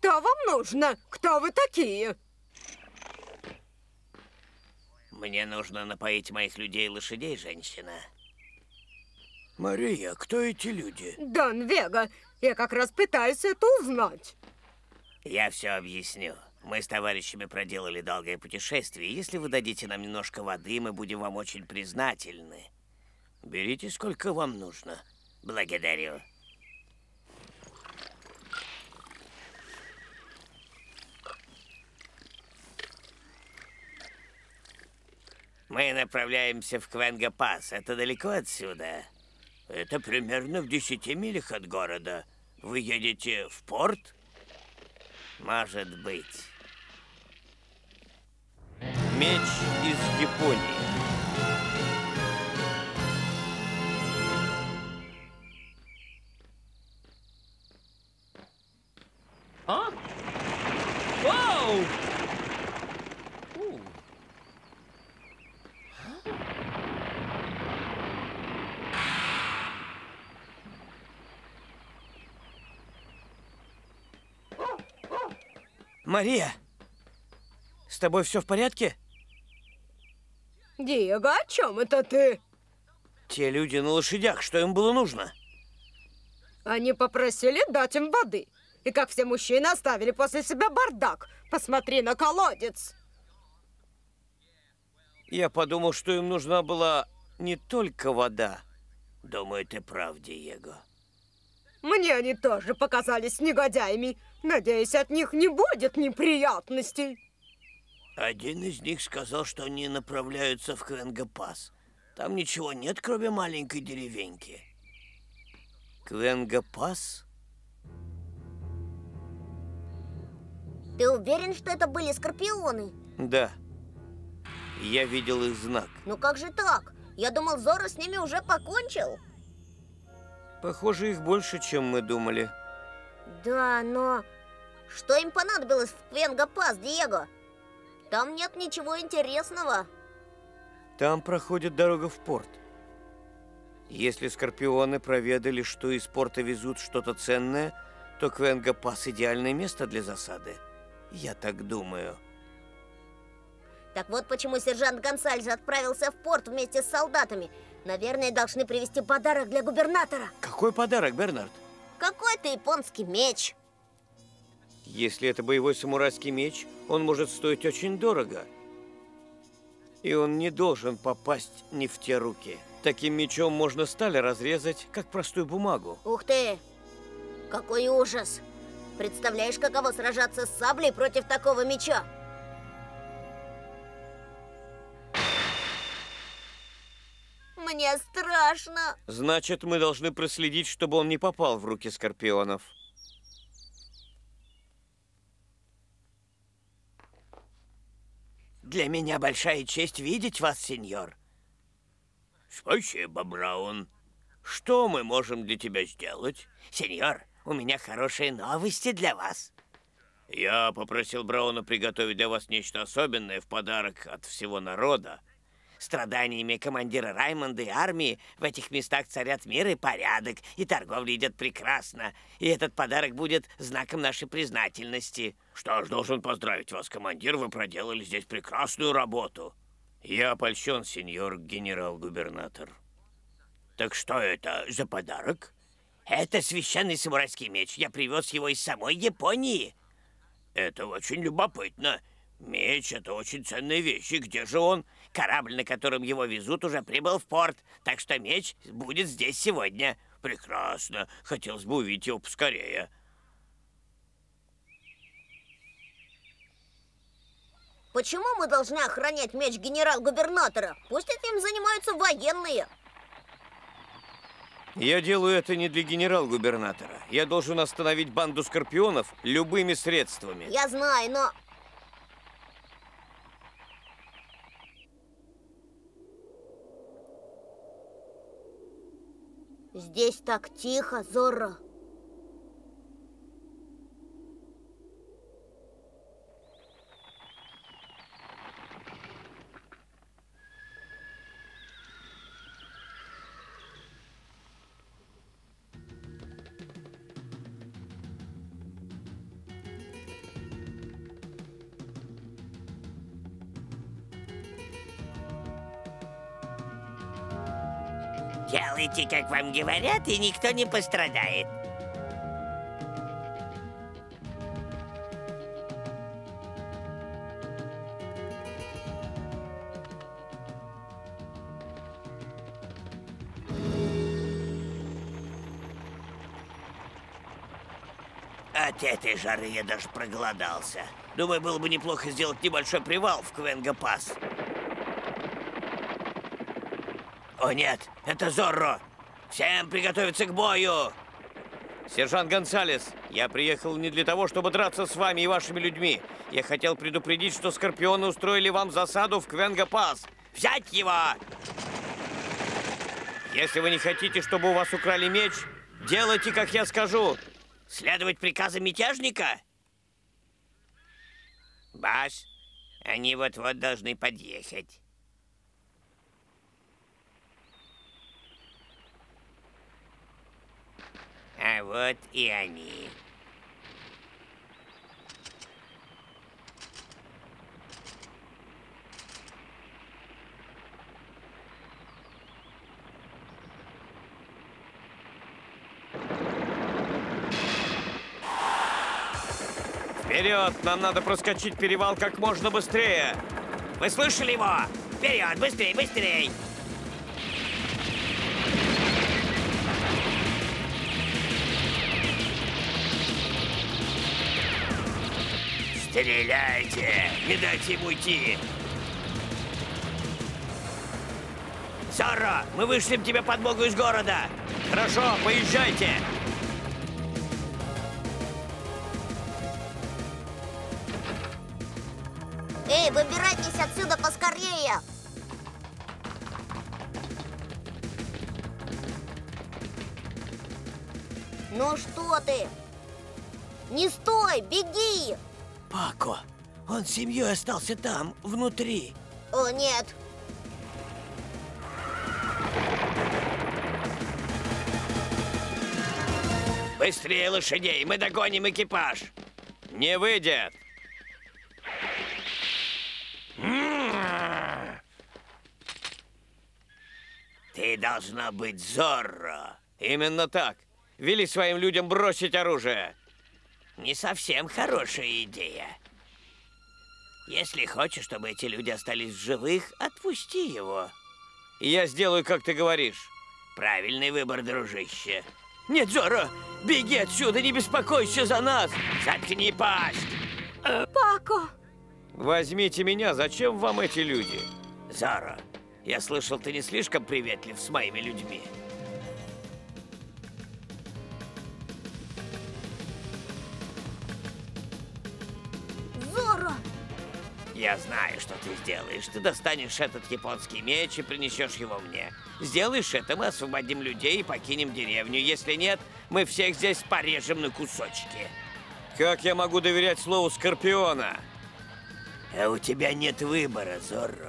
Что вам нужно? Кто вы такие? Мне нужно напоить моих людей и лошадей, женщина. Мария, кто эти люди? Дон Вега. Я как раз пытаюсь это узнать. Я все объясню. Мы с товарищами проделали долгое путешествие. Если вы дадите нам немножко воды, мы будем вам очень признательны. Берите, сколько вам нужно. Благодарю. Мы направляемся в Квенга-Пас. Это далеко отсюда? Это примерно в 10 милях от города. Вы едете в порт? Может быть. Меч из Японии. А? Вау! Мария, с тобой все в порядке? Диего, о чем это ты? Те люди на лошадях, что им было нужно? Они попросили дать им воды. И как все мужчины оставили после себя бардак. Посмотри на колодец. Я подумал, что им нужна была не только вода. Думаю, ты прав, Диего. Мне они тоже показались негодяями. Надеюсь, от них не будет неприятностей. Один из них сказал, что они направляются в Квенга-Пас. Там ничего нет, кроме маленькой деревеньки. Квенга-Пас? Ты уверен, что это были скорпионы? Да. Я видел их знак. Ну как же так? Я думал, Зорро с ними уже покончил. Похоже, их больше, чем мы думали. Да, но... Что им понадобилось в Квенга-Пас, Диего? Там нет ничего интересного. Там проходит дорога в порт. Если скорпионы проведали, что из порта везут что-то ценное, то Квенга-Пас – идеальное место для засады. Я так думаю. Так вот почему сержант Гонсальес отправился в порт вместе с солдатами. Наверное, должны привезти подарок для губернатора. Какой подарок, Бернард? Какой-то японский меч. Если это боевой самурайский меч, он может стоить очень дорого. И он не должен попасть не в те руки. Таким мечом можно сталь разрезать, как простую бумагу. Ух ты! Какой ужас! Представляешь, каково сражаться с саблей против такого меча? Мне страшно. Значит, мы должны проследить, чтобы он не попал в руки скорпионов. Для меня большая честь видеть вас, сеньор. Спасибо, Браун. Что мы можем для тебя сделать? Сеньор, у меня хорошие новости для вас. Я попросил Брауна приготовить для вас нечто особенное в подарок от всего народа. Страданиями командира Раймонда и армии в этих местах царят мир и порядок, и торговля идет прекрасно. И этот подарок будет знаком нашей признательности. Что ж, должен поздравить вас, командир, вы проделали здесь прекрасную работу. Я опольщен, сеньор генерал-губернатор. Так что это за подарок? Это священный самурайский меч. Я привез его из самой Японии. Это очень любопытно. Меч — это очень ценная вещь. И где же он? Корабль, на котором его везут, уже прибыл в порт. Так что меч будет здесь сегодня. Прекрасно. Хотелось бы увидеть его поскорее. Почему мы должны охранять меч генерал-губернатора? Пусть этим занимаются военные. Я делаю это не для генерал-губернатора. Я должен остановить банду скорпионов любыми средствами. Я знаю, но... Здесь так тихо, Зорро. Делайте, как вам говорят, и никто не пострадает. От этой жары я даже проголодался. Думаю, было бы неплохо сделать небольшой привал в Квенга-Пасс. О нет, это Зорро! Всем приготовиться к бою! Сержант Гонсалес, я приехал не для того, чтобы драться с вами и вашими людьми. Я хотел предупредить, что скорпионы устроили вам засаду в Квенга-Пасс. Взять его! Если вы не хотите, чтобы у вас украли меч, делайте, как я скажу. Следовать приказам мятежника? Баш, они вот-вот должны подъехать. А вот и они. Вперед! Нам надо проскочить перевал как можно быстрее. Вы слышали его? Вперед, быстрей, быстрей! Стреляйте! Не дайте ему уйти! Зорро, мы вышлем тебе подмогу из города! Хорошо, поезжайте! Эй, выбирайтесь отсюда поскорее! Ну что ты? Не стой, беги! Пако, он с семьей остался там, внутри. О, нет. Быстрее лошадей, мы догоним экипаж. Не выйдет! Ты должна быть Зорро. Именно так. Вели своим людям бросить оружие. Не совсем хорошая идея. Если хочешь, чтобы эти люди остались в живых, отпусти его. И я сделаю, как ты говоришь. Правильный выбор, дружище. Нет, Зорро, беги отсюда, не беспокойся за нас. Заткни пасть. Пако! Возьмите меня, зачем вам эти люди? Зорро, я слышал, ты не слишком приветлив с моими людьми. Зорро! Я знаю, что ты сделаешь. Ты достанешь этот японский меч и принесешь его мне. Сделаешь это, мы освободим людей и покинем деревню. Если нет, мы всех здесь порежем на кусочки. Как я могу доверять слову Скорпиона? А у тебя нет выбора, Зорро.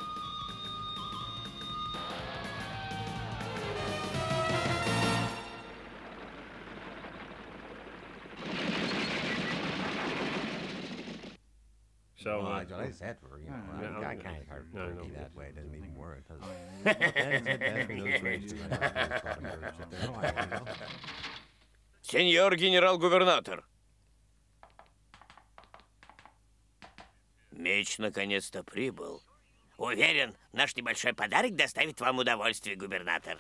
So, Well, I said, you know, no, I kind of hard no, to no. be that way. It doesn't even work. That's those races. Сеньор генерал-губернатор. Меч наконец-то прибыл. Уверен, наш небольшой подарок доставит вам удовольствие, губернатор.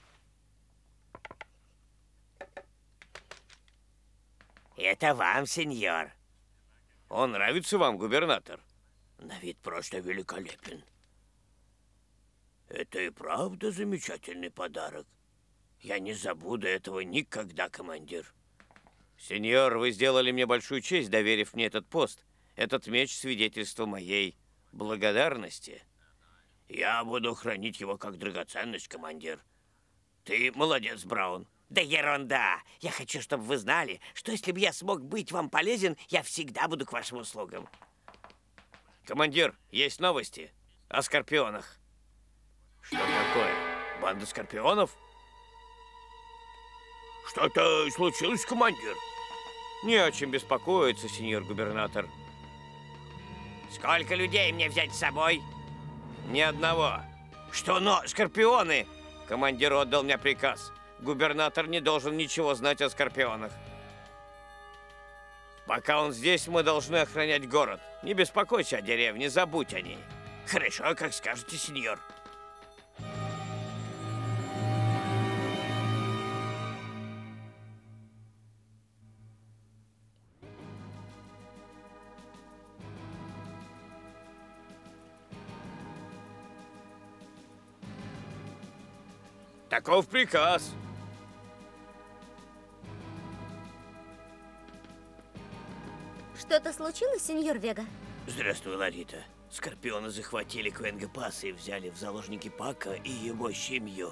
Это вам, сеньор. Он нравится вам, губернатор? На вид просто великолепен. Это и правда замечательный подарок. Я не забуду этого никогда, командир. Сеньор, вы сделали мне большую честь, доверив мне этот пост. Этот меч — свидетельство моей благодарности. Я буду хранить его как драгоценность, командир. Ты молодец, Браун. Да ерунда! Я хочу, чтобы вы знали, что если бы я смог быть вам полезен, я всегда буду к вашим услугам. Командир, есть новости о скорпионах. Что такое? Банда скорпионов? Что-то случилось, командир? Не о чем беспокоиться, сеньор губернатор. Сколько людей мне взять с собой? Ни одного. Что, но скорпионы? Командир отдал мне приказ. Губернатор не должен ничего знать о скорпионах. Пока он здесь, мы должны охранять город. Не беспокойся о деревне, забудь о ней. Хорошо, как скажете, сеньор. Таков приказ. Что-то случилось, сеньор Вега? Здравствуй, Лолита. Скорпионы захватили Квенга-Паса и взяли в заложники Пако и его семью.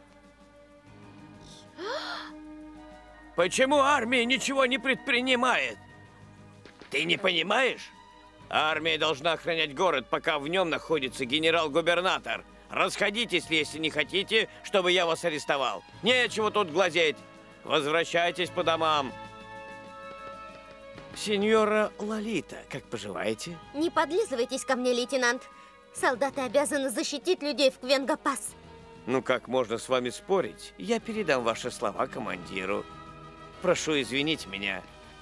Почему армия ничего не предпринимает? Ты не понимаешь? Армия должна охранять город, пока в нем находится генерал-губернатор. Расходитесь, если не хотите, чтобы я вас арестовал. Нечего тут глазеть. Возвращайтесь по домам. Сеньора Лолита, как поживаете? Не подлизывайтесь ко мне, лейтенант. Солдаты обязаны защитить людей в Квенга-Пас. Ну как можно с вами спорить? Я передам ваши слова командиру. Прошу извинить меня.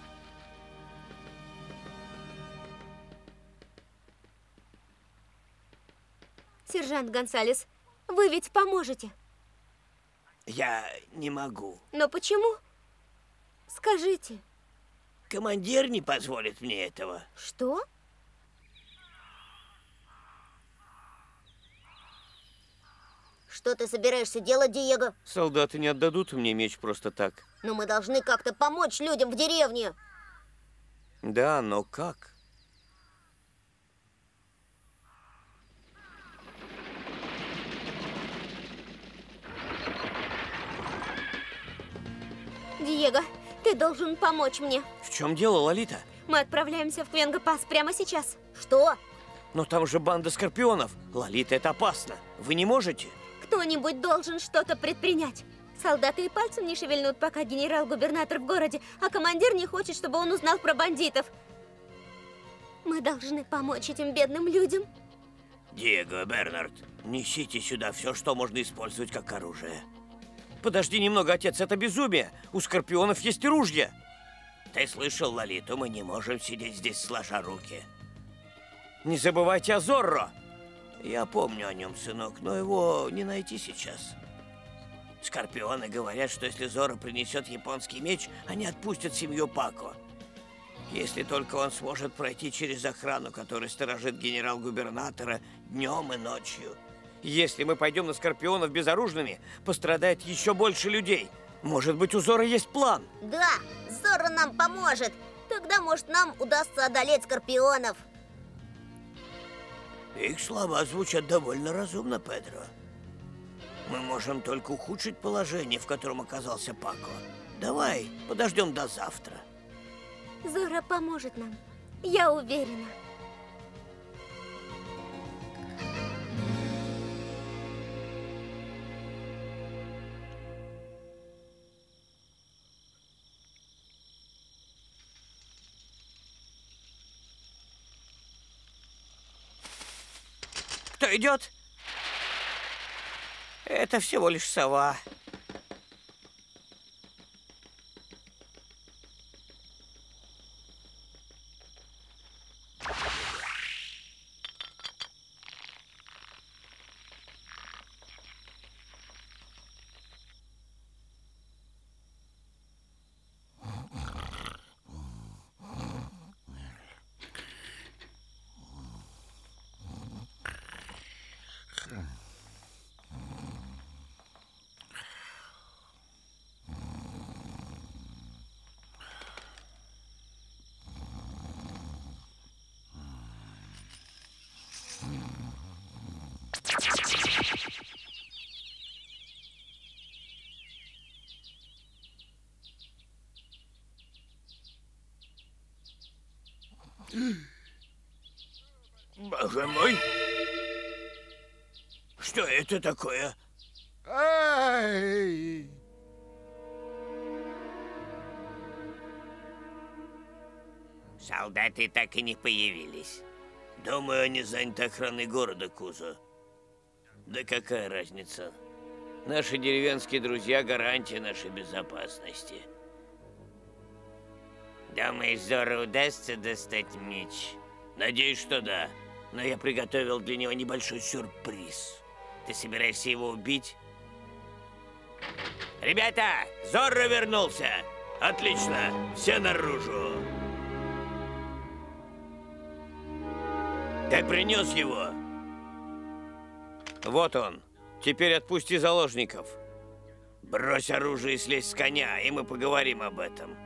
Сержант Гонсалес, вы ведь поможете. Я не могу. Но почему? Скажите. Командир не позволит мне этого. Что? Что ты собираешься делать, Диего? Солдаты не отдадут мне меч просто так. Но мы должны как-то помочь людям в деревне. Да, но как? Диего, ты должен помочь мне. В чем дело, Лолита? Мы отправляемся в Квенга-Пас прямо сейчас. Что? Но там же банда скорпионов. Лолита, это опасно. Вы не можете? Кто-нибудь должен что-то предпринять. Солдаты и пальцем не шевельнут, пока генерал-губернатор в городе, а командир не хочет, чтобы он узнал про бандитов. Мы должны помочь этим бедным людям. Диего, Бернард, несите сюда все, что можно использовать как оружие. Подожди немного, отец, это безумие. У скорпионов есть ружья. Ты слышал, Лолиту, мы не можем сидеть здесь сложа руки. Не забывайте о Зорро. Я помню о нем, сынок, но его не найти сейчас. Скорпионы говорят, что если Зорро принесет японский меч, они отпустят семью Пако. Если только он сможет пройти через охрану, которая сторожит генерал-губернатора днем и ночью. Если мы пойдем на скорпионов безоружными, пострадает еще больше людей. Может быть, у Зорро есть план? Да, Зорро нам поможет. Тогда, может, нам удастся одолеть скорпионов. Их слова звучат довольно разумно, Педро. Мы можем только ухудшить положение, в котором оказался Пако. Давай, подождем до завтра. Зорро поможет нам. Я уверена. Кто идет? Это всего лишь сова. Боже мой! Что это такое? Ай! Солдаты так и не появились. Думаю, они заняты охраной города, Кузо. Да какая разница? Наши деревенские друзья – гарантия нашей безопасности. Думаешь, Зорро удастся достать меч? Надеюсь, что да. Но я приготовил для него небольшой сюрприз. Ты собираешься его убить? Ребята, Зорро вернулся! Отлично! Все наружу! Ты принес его? Вот он. Теперь отпусти заложников. Брось оружие и слезь с коня, и мы поговорим об этом.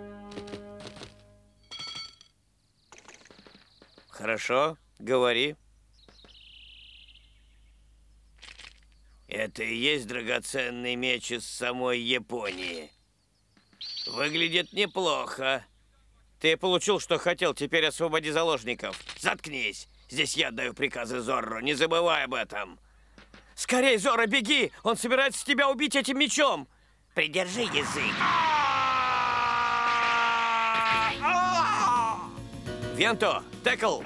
Хорошо, говори. Это и есть драгоценный меч из самой Японии. Выглядит неплохо. Ты получил, что хотел, теперь освободи заложников. Заткнись. Здесь я отдаю приказы Зорро, не забывай об этом. Скорей, Зорро, беги! Он собирается тебя убить этим мечом! Придержи язык. Венто, Текл!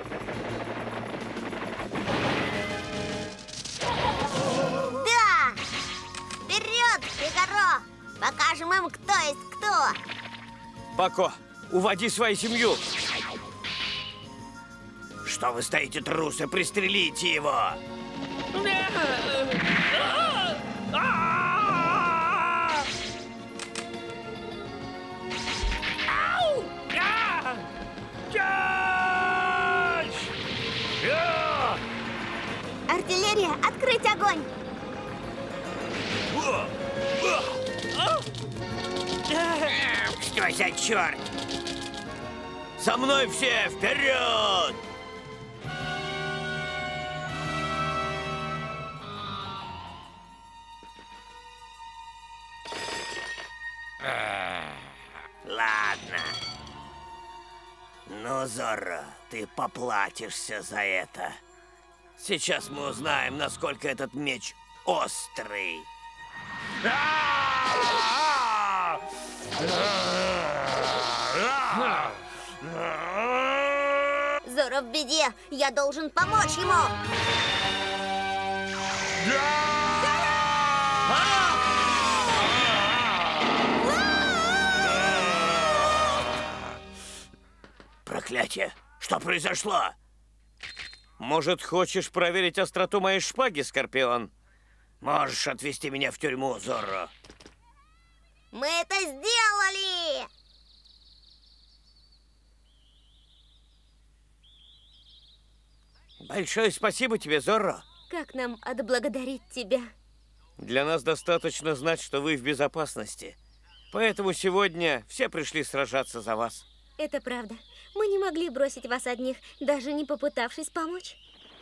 Да! Вперед, Фигаро! Покажем им, кто есть кто! Пако, уводи свою семью! Что вы стоите, трусы? Пристрелите его! Артиллерия, открыть огонь! Что за черт? Со мной все, вперед! Ладно. Ну, Зорро, ты поплатишься за это. Сейчас мы узнаем, насколько этот меч острый. Зорро в беде! Я должен помочь ему! Проклятие! Что произошло? Может, хочешь проверить остроту моей шпаги, Скорпион? Можешь отвезти меня в тюрьму, Зорро. Мы это сделали! Большое спасибо тебе, Зорро. Как нам отблагодарить тебя? Для нас достаточно знать, что вы в безопасности. Поэтому сегодня все пришли сражаться за вас. Это правда. Мы не могли бросить вас одних, даже не попытавшись помочь.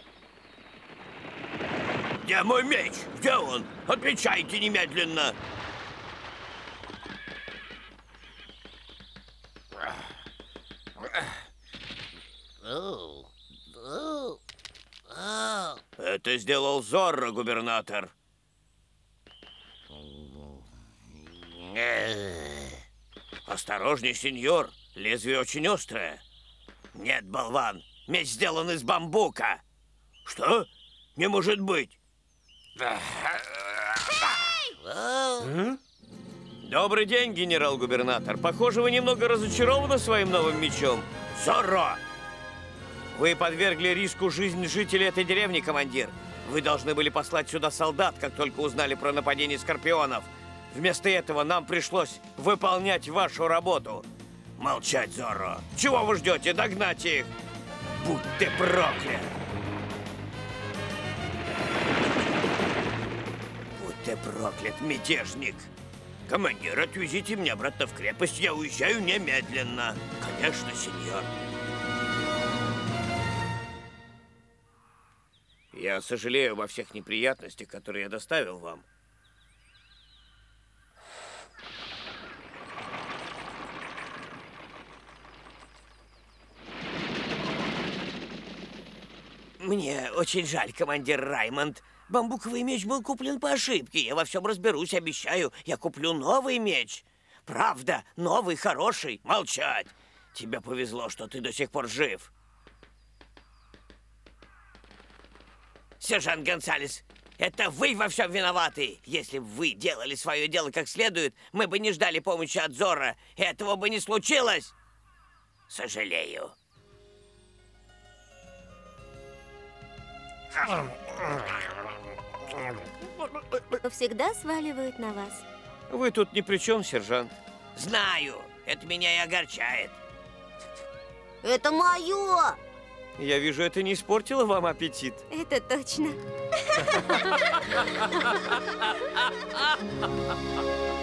Где мой меч? Где он? Отвечайте немедленно! Это сделал Зорро, губернатор. Осторожней, сеньор. Лезвие очень острое. Нет, болван. Меч сделан из бамбука. Что? Не может быть. Добрый день, генерал-губернатор. Похоже, вы немного разочарованы своим новым мечом. Зорро! Вы подвергли риску жизнь жителей этой деревни, командир. Вы должны были послать сюда солдат, как только узнали про нападение скорпионов. Вместо этого нам пришлось выполнять вашу работу. Молчать, Зорро! Чего вы ждете? Догнать их! Будь ты проклят! Будь ты проклят, мятежник! Командир, отвезите меня обратно в крепость, я уезжаю немедленно. Конечно, сеньор. Я сожалею обо всех неприятностях, которые я доставил вам. Мне очень жаль, командир Раймонд. Бамбуковый меч был куплен по ошибке. Я во всем разберусь, обещаю. Я куплю новый меч. Правда, новый, хороший. Молчать. Тебе повезло, что ты до сих пор жив. Сержант Гонсалес, Это вы во всем виноваты. Если бы вы делали свое дело как следует, мы бы не ждали помощи от Зорро. Этого бы не случилось. Сожалею. Всегда сваливают на вас. Вы тут ни при чем, сержант. Знаю. Это меня и огорчает. Это мое! Я вижу, это не испортило вам аппетит. Это точно.